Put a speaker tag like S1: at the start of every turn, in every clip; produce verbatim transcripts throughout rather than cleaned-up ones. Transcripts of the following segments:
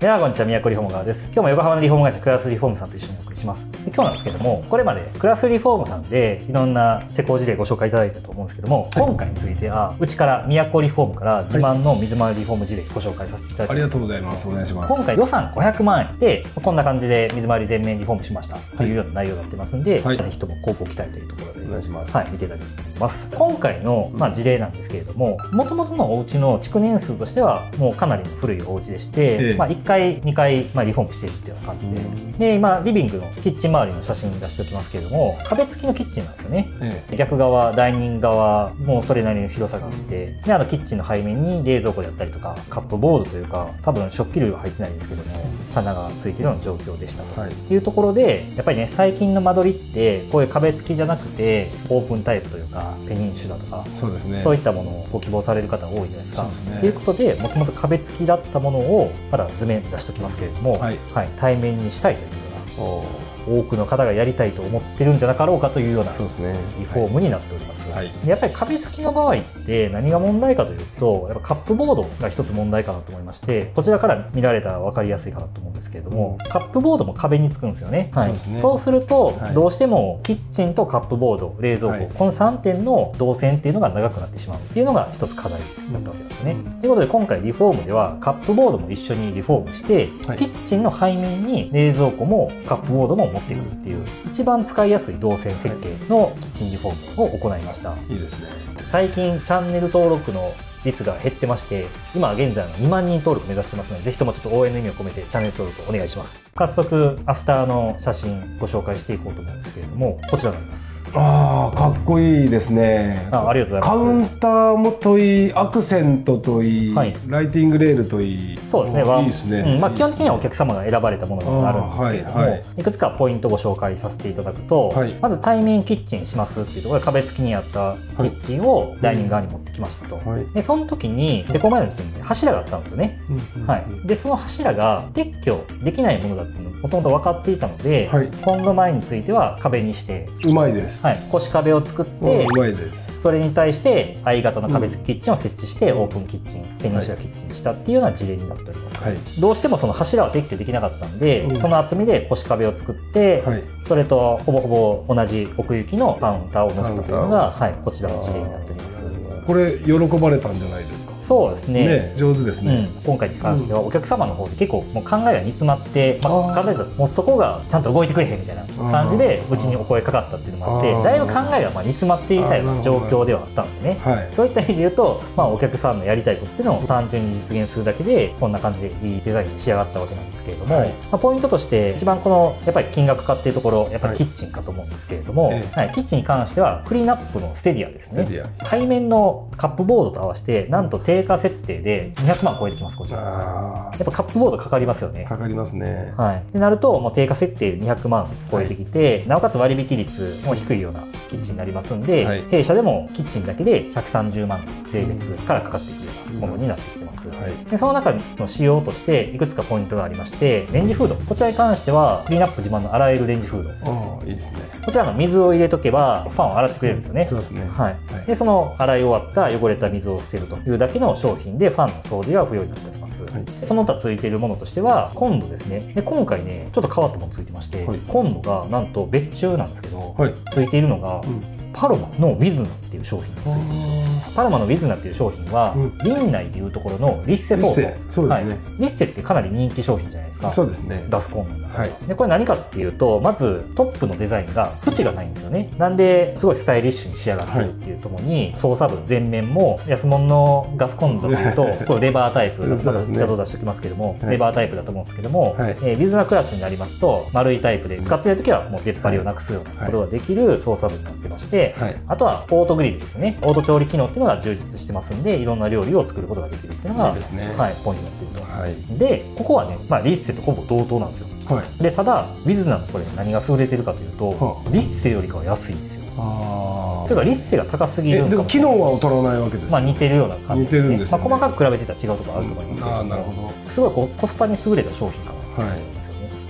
S1: 皆さんこんにちは、宮古リフォーム川です。今日も横浜のリフォーム会社クラスリフォームさんと一緒にお送りします。で今日なんですけども、これまでクラスリフォームさんでいろんな施工事例ご紹介いただいたと思うんですけども、はい、今回についてはうちから宮古リフォームから自慢の水回りリフォーム事例ご紹介させていただきます。
S2: ありがとうございます。お願いします。
S1: 今回予算ごひゃくまんえんでこんな感じで水回り全面リフォームしましたというような内容になってますんで、はい、ぜひとも広告期待というところでお願いします。はい、見ていただきたいと思います。今回のまあ事例なんですけれども、もともとのお家の築年数としてはもうかなりの古いお家でして、ええ、まあいっかいにかいまあリフォームしているっていうような感じで、で今リビングのキッチン周りの写真出しておきますけれども、壁付きのキッチンなんですよね。ええ、逆側ダイニング側もそれなりの広さがあって、であのキッチンの背面に冷蔵庫であったりとかカップボードというか、多分食器類は入ってないんですけども棚がついてるような状況でしたと、はい、っていうところで、やっぱりね最近の間取りってこういう壁付きじゃなくてオープンタイプというかペニンシュラとか、そうですね、そういったものをご希望される方多いじゃないですか。と、ね、いうことで、もともと壁付きだったものをまだ図面出しておきますけれども、はいはい、対面にしたいというような多くの方がやりたいと思ってるんじゃなかろうかというようなリフォームになっております。はい、でやっぱり壁付きの場合って何が問題かというと、やっぱカップボードが一つ問題かなと思いまして、こちらから見られたら分かりやすいかなと思うんですけれども、うん、カップボードも壁につくんですよね。はい、そうですね。そうすると、はい、どうしてもキッチンとカップボード、冷蔵庫、はい、このさんてんの動線っていうのが長くなってしまうっていうのが一つ課題だったわけですよね。うん、ということで今回リフォームではカップボードも一緒にリフォームして、はい、キッチンの背面に冷蔵庫もカップボードも持ってくるっていう一番使いやすい動線設計のキッチンリフォームを行いました。
S2: いいですね。
S1: 最近チャンネル登録の率が減ってまして、今現在のにまんにん登録目指してますので、ぜひともちょっと応援の意味を込めてチャンネル登録お願いします。早速アフターの写真ご紹介していこうと思うんですけれども、こちらになります。
S2: ああ、かっこいいですね。
S1: あ、ありがとうございます。
S2: カウンターもといい、アクセントといい、はい、ライティングレールといい。
S1: そうですね。いいですね。うん、まあ基本的にはお客様が選ばれたものになるんですけれども、はいはい、いくつかポイントをご紹介させていただくと、はい、まず対面キッチンしますっていうところで壁付きにあったキッチンをダイニング側に持ってきましたと。はい、でその時に施工前の時点で柱があったんですよね。はい。でその柱が撤去できないものだっていうのもともと分かっていたので、はい、今度前については壁にして、
S2: うまいです。
S1: はい。腰壁を作って、
S2: うまいです。
S1: それに対して相型の壁付きキッチンを設置して、うん、オープンキッチン、ペニンシュラキッチンにしたっていうような事例になっております。はい、どうしてもその柱は撤去できなかったんで、うん、その厚みで腰壁を作って、はい、それとほぼほぼ同じ奥行きのカウンターを載せたというのが、はい、こちらの事例になっております。
S2: これ喜ばれたんじゃないですか。
S1: そうですね。
S2: ね、上手ですね。
S1: うん、今回に関してはお客様の方で結構もう考えが煮詰まって、まあ、考えたらもうそこがちゃんと動いてくれへんみたいな感じでうちにお声かかったっていうのもあって、だいぶ考えがまあ煮詰まっていたような状況ではあったんですよね。はい、そういった意味で言うと、まあ、お客さんのやりたいことっていうのを単純に実現するだけでこんな感じでいいデザインに仕上がったわけなんですけれども、はい、まあ、ポイントとして一番このやっぱり金額かっていうところ、やっぱりキッチンかと思うんですけれども、はいはい、キッチンに関してはクリーンアップのステディアですね。背面のカップボードと合わせてなんと定価設定でにひゃくまん超えてきます。こちらやっぱカップボードかかりますよね。
S2: かかりますね。
S1: はい。ってなるともう定価設定でにひゃくまん超えてきて、はい、なおかつ割引率も低いようなキッチンになりますんで、はい、弊社でもキッチンだけでひゃくさんじゅうまん税別からかかってくるようなものになってきてます。はい、でその中の仕様としていくつかポイントがありまして、レンジフード、こちらに関してはクリーンアップ自慢の洗えるレンジフード。
S2: ああ、いいですね。こ
S1: ちらの水を入れとけばファンを洗ってくれるんですよね。
S2: そうですね。
S1: はい。はい、でその洗い終わった汚れた水を捨てるというだけの商品でファンの掃除が不要になっております。はい、その他ついているものとしてはコンロですね。で今回ねちょっと変わったものついてまして、はい、コンロがなんと別注なんですけど、はい、ついているのが、うん、パロマのウィズナっていう商品がついてるんですよ。パロマのウィズナっていう商品は、うん、リンナイでいうところのリッセソート。そうですね。はい、リッセってかなり人気商品じゃないですか。
S2: そうですね。
S1: ガスコンロなんですけど、はい、でこれ何かっていうと、まずトップのデザインが縁がないんですよね。なんですごいスタイリッシュに仕上がってるっていうともに、はい、操作部全面も安物のガスコンロだというとこれレバータイプ、画像出しておきますけども、はい、レバータイプだと思うんですけども、はい、えー、ウィズナクラスになりますと丸いタイプで使っている時はもう出っ張りをなくすようなことができる操作部になってまして、はい、あとはオートグリルですね。オート調理機能っていうのが充実してますんで、いろんな料理を作ることができるっていうのがいいですね。はい、ポイントになっていると。はい、でここはね、まあ、リッセとほぼ同等なんですよ。はい、でただウィズナのこれ何が優れてるかというと、はあ、リッセよりかは安いんですよ。あというかリッセが高すぎるんかもしれない。
S2: でも機能は劣らないわけです、
S1: まあ似てるような感じですね。似てるんですね。まあ細かく比べてたら違うところあると思いますけども、うん、
S2: あ、なるほど。
S1: すごいこうコスパに優れた商品かなと思うんですよね。はい、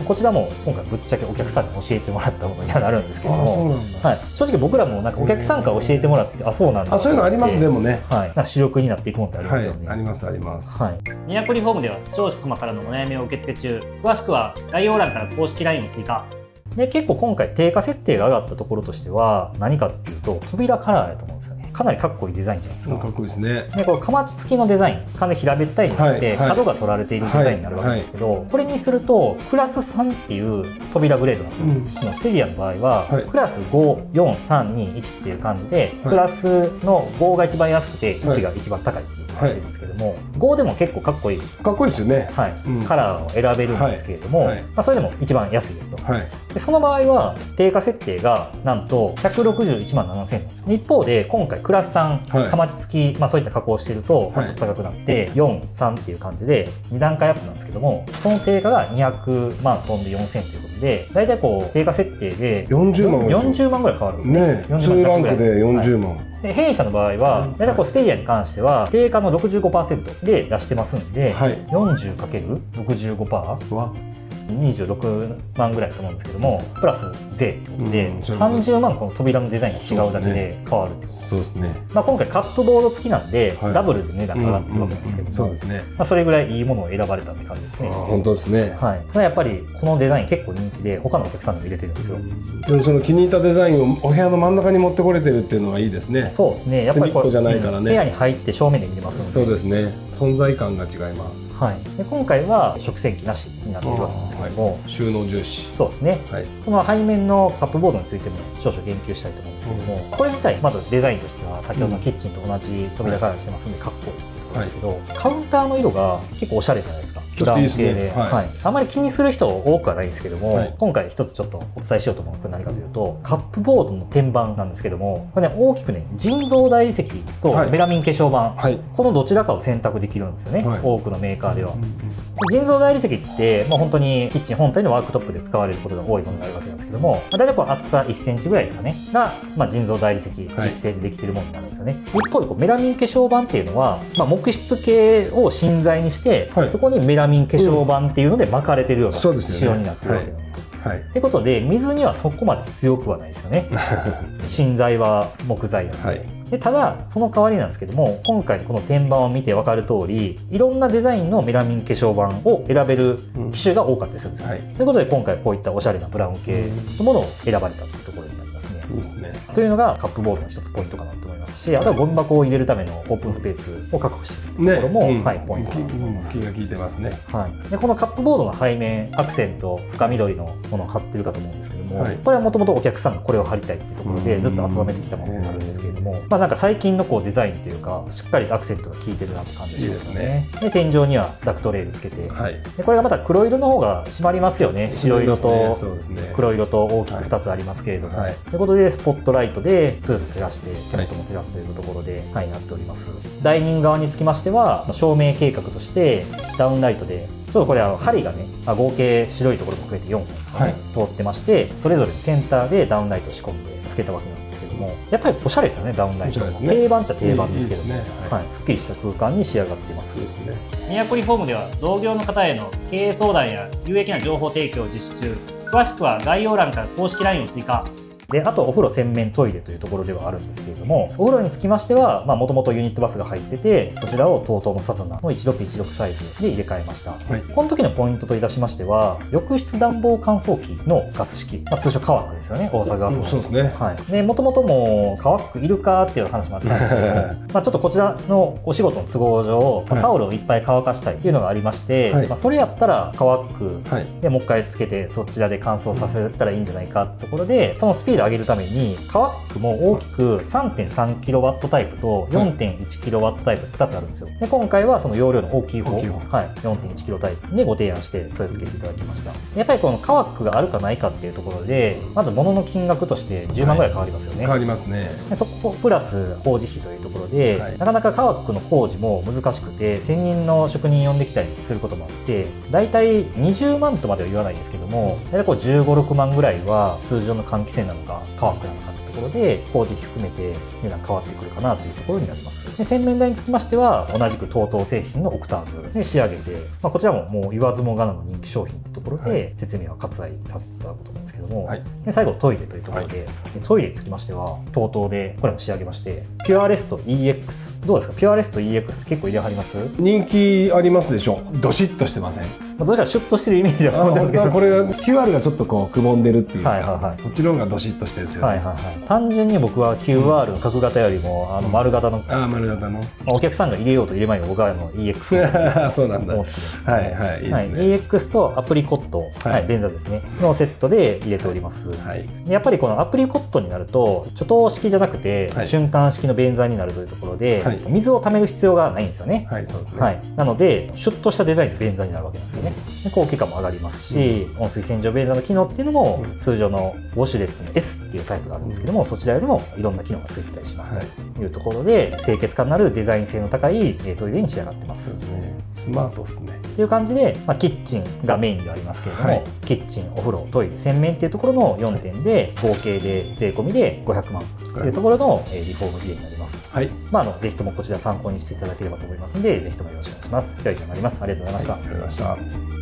S1: こちらも今回ぶっちゃけお客さんに教えてもらったものにはなるんですけども、はい、正直僕らもなんかお客さんから教えてもらって、あ、そうなんだ、
S2: あ、そういうのあります。でもね、
S1: はい、なんか主力になっていくものってありますよね。
S2: はい、ありますあります。
S1: はい。都リフォームでは視聴者様からのお悩みを受け付け中。詳しくは概要欄から公式 ライン を追加。で、結構今回定価設定が上がったところとしては何かっていうと、扉カラーやと思うんですよね。かなりかっこいいデザインじゃないですか。
S2: かっこいいですね。
S1: で、このかまち付きのデザイン、完全平べったいになって、はい、角が取られているデザインになるわけなんですけど、はいはい、これにするとクラスさんっていう扉グレードなんですよ。うん、このステディアの場合は、はい、クラスご、よん、さん、に、いちっていう感じで、はい、クラスのごが一番安くていちが一番高いっていうのが出てるんですけども、はい、ごでも結構かっこいい、
S2: かっこいいですよね、
S1: はい、うん、カラーを選べるんですけれども、はいはい、まあ、それでも一番安いですと。はい、でその場合は定価設定がなんとひゃくろくじゅういちまんななせんえんなんです。一方で今回クラスさん、はい、かまち付き、まあ、そういった加工をしていると、まあ、ちょっと高くなってよん、さんっていう感じでに段階アップなんですけども、その定価がにひゃくまん飛んでよんせんということで、大体こう定価設定で
S2: よんじゅうまん
S1: よんじゅうまんぐらい変わるんですね。
S2: ね、にランクでよんじゅうまん。はい、
S1: で弊社の場合は大体こうステディアに関しては定価の ろくじゅうごパーセント で出してますんで、はい、よんじゅうかけるろくじゅうごパーセント はにじゅうろくまんぐらいだと思うんですけども、プラス税ってことで、うん、さんじゅうまんこの扉のデザインが違うだけで変わるってことです。
S2: そうですね。
S1: まあ今回カップボード付きなんで、はい、ダブルで値段が上がってるわけなんですけども、
S2: そうですね。
S1: まあそれぐらいいいものを選ばれたって感じですね。
S2: 本当ですね。
S1: はい。ただやっぱりこのデザイン結構人気で他のお客さんにも入れてるんですよ。
S2: でもその気に入ったデザインをお部屋の真ん中に持ってこれてるっていうのはいいですね。
S1: そうですね。やっぱりこれ
S2: じゃないからね、
S1: 部屋に入って正面で見れますので。
S2: そうですね。存在感が違います。
S1: はい。で今回は食洗機なしになっているわけなんですけども、
S2: はい、収納重視。
S1: そうですね。はい。その背面のカップボードについても少々言及したいと思うんですけども、うん、これ自体まずデザインとしては先ほどのキッチンと同じ扉カラーにしてますんでかっこいいっていうところですけど、はい、カウンターの色が結構おしゃれじゃないですか。ブラウン系で、はいはい、あまり気にする人多くはないんですけども、はい、今回一つちょっとお伝えしようと思うのは何かというと、カップボードの天板なんですけども、これね大きくね人造大理石とメラミン化粧板、はい、このどちらかを選択できるんですよね、はい、多くのメーカーでは。うんうん、人造大理石って、まあ、本当にキッチン本体のワークトップで使われることが多いものがあるわけなんですけども、まあ、大体こう厚さいっセンチぐらいですかねが、まあ、人造大理石実製でできているものになるんですよね。はい、一方でこうメラミン化粧板っていうのは、まあ、木質系を芯材にして、はい、そこにメラミン化粧板っていうので巻かれてるような仕様になってるわけなんですよ。はい、ってことで水にはそこまで強くはないですよね。芯材は木材なんで。はい、でただその代わりなんですけども、今回この天板を見て分かる通りいろんなデザインのメラミン化粧板を選べる機種が多かったりするんですよ。うん、はい、ということで今回こういったおしゃれなブラウン系のものを選ばれたっていうところになりますね。
S2: いいですね。
S1: というのがカップボードの一つポイントかなと思いますし、あとはゴミ箱を入れるためのオープンスペースを確保しているところも、ね、うん、はい、ポイントかなと思います。
S2: 気が利いてますね。
S1: はい、でこのカップボードの背面アクセント深緑のものを貼ってるかと思うんですけども、はい、これはもともとお客さんがこれを貼りたいっていうところでずっと温めてきたものになるんですけれども、まあなんか最近のこうデザインというかしっかりとアクセントが効いてるなって感じがしますよね。で天井にはダクトレールつけて、はい、でこれがまた黒色の方が締まりますよね。白色と黒色と大きくふたつありますけれども、はい、ということでスポットライトでツール照らして手元も照らすというところで、はい、なっております。ダイニング側につきましては照明計画としてダウンライトでちょっとこれは針がね合計白いところも含めてよんほんですかね、はい、通ってまして、それぞれセンターでダウンライトを仕込んでつけたわけなんですけども、やっぱりおしゃれですよね。ダウンライト、ね、定番っちゃ定番ですけども、はい、すっきりした空間に仕上がっています。ですね。都リフォームでは同業の方への経営相談や有益な情報提供を実施中。詳しくは概要欄から公式 ライン を追加。であとお風呂洗面トイレというところではあるんですけれども、お風呂につきましてはもともとユニットバスが入ってて、そちらを ティーティー のサザナのいちろくいちろくサイズで入れ替えました。はい、この時のポイントといたしましては、浴室暖房乾燥機のガス式、まあ、通称カワックですよね。大阪ガスの、うん、そうですね。はい。でもともともカワックいるかっていう話もあったんですけどもまあちょっとこちらのお仕事の都合上、まあ、タオルをいっぱい乾かしたいっていうのがありまして、はい、まあそれやったらカワックでもう一回つけてそちらで乾燥させたらいいんじゃないかってところで、そのスピード上げるためにカワックも大きく さんてんさんキロワット タイプと よんてんいちキロワット タイプふたつあるんですよ。で今回はその容量の大きい方、はい、よんてんいちキロタイプでご提案してそれをつけていただきました。やっぱりこのカワックがあるかないかっていうところで、まず物の金額としてじゅうまんぐらい変わりますよね。はい、変わりますね。でそこプラス工事費というところで、はい、なかなかカワックの工事も難しくて専任の職人呼んできたりすることもあって、だいたいにじゅうまんとまでは言わないんですけども、だいたいこうじゅうご、ろくまんぐらいは通常の換気扇なのかが川倉なのかってところで工事費含めて値段変わってくるかなというところになります。で洗面台につきましては同じく トートー 製品のオクターブで仕上げて、まあ、こちらももう言わずもがなの人気商品ってところで説明は割愛させていただくと思うんですけども、はい、で最後トイレというところで、はい、でトイレにつきましては トートー でこれも仕上げましてピュアレスト イーエックス どうですか？ピュアレスト イーエックス って結構入れはります？
S2: 人気ありますでしょ。ドシッとしてません？
S1: どちらかシュッとしてるイメージはそうですけど、
S2: これが キューアール がちょっとこうくぼんでるっていうか、はいはいはい、こっちの方がドシッとしてるんですよね。はいはいはい、単純に僕は キューアール の角型よりもあの丸型の、うん、 あ丸型の
S1: お客さんが入れようと入れまいが僕はあの イーエックス です
S2: そうなんだ。はいはいいいですね。はい、
S1: イーエックス とアプリコット、はいはい、便座ですねのセットで入れております。はい、でやっぱりこのアプリコットになると貯湯式じゃなくて、はい、瞬間式の便座になるというところで、はい、水を溜める必要がないんですよね。はいそうですね。はい、なのでシュッとしたデザインの便座になるわけなんですよね。うん、で高級感も上がりますし、うん、温水洗浄便座の機能っていうのも、うん、通常のウォシュレットの エス っていうタイプがあるんですけども、うん、そちらよりもいろんな機能がついてたりしますというところで、はい、清潔感のあるデザイン性の高いトイレに仕上がってます。
S2: そうですね。スマートですね。
S1: という感じで、まあ、キッチンがメインではありますけれども、はい、キッチン、お風呂、トイレ、洗面っていうところのよんてんで合計で税込みでごひゃくまんというところのリフォーム事例になります。はい。まあ、あのぜひともこちら参考にしていただければと思いますので、ぜひともよろしくお願いします。今日は以上になります。ありがとうございました。
S2: はい、ありがとうございました。